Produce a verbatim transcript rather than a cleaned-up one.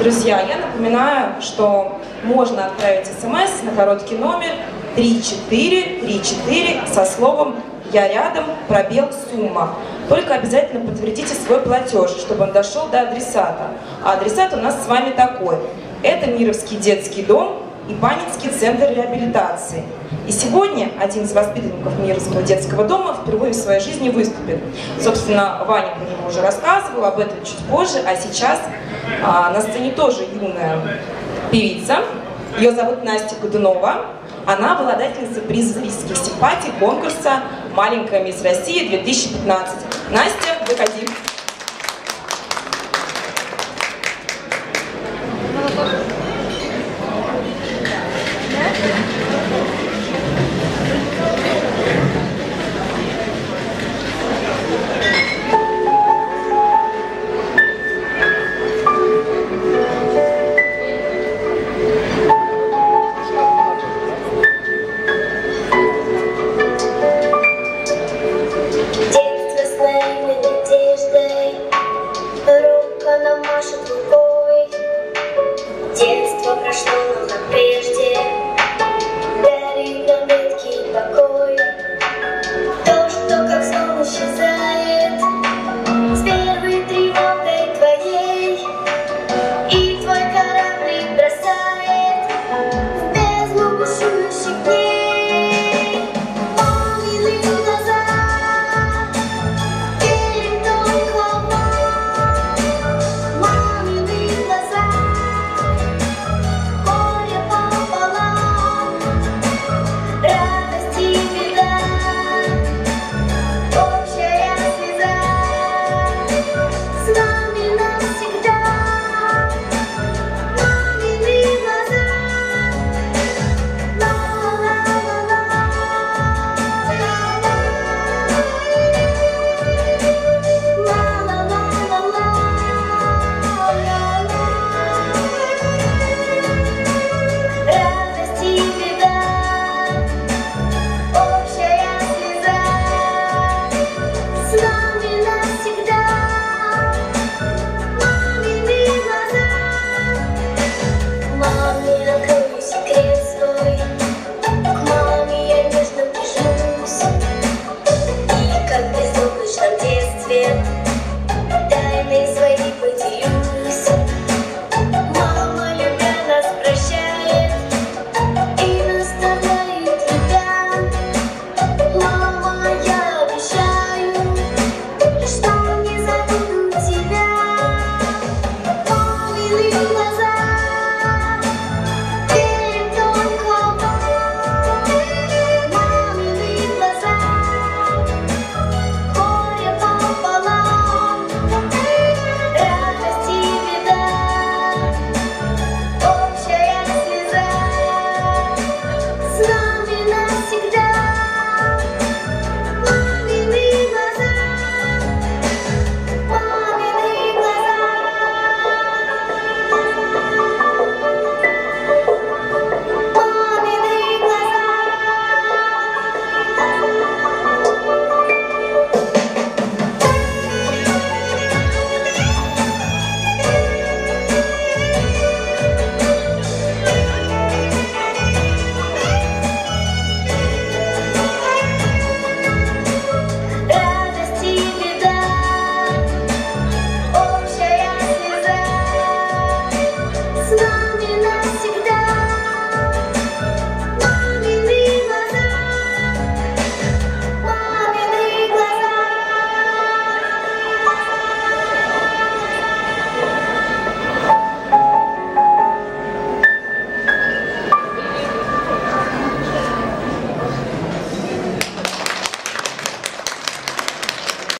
Друзья, я напоминаю, что можно отправить смс на короткий номер три четыре три четыре со словом «Я рядом», пробел, сумма. Только обязательно подтвердите свой платеж, чтобы он дошел до адресата. А адресат у нас с вами такой. Это Мировский детский дом и Панинский центр реабилитации. И сегодня один из воспитанников Мировского детского дома впервые в своей жизни выступит. Собственно, Ваня про него уже рассказывал, об этом чуть позже, а сейчас а, на сцене тоже юная певица. Ее зовут Настя Годунова. Она обладательница приза зрительских симпатий конкурса «Маленькая мисс России две тысячи пятнадцать». Настя, выходи. Детство прошло много прежде.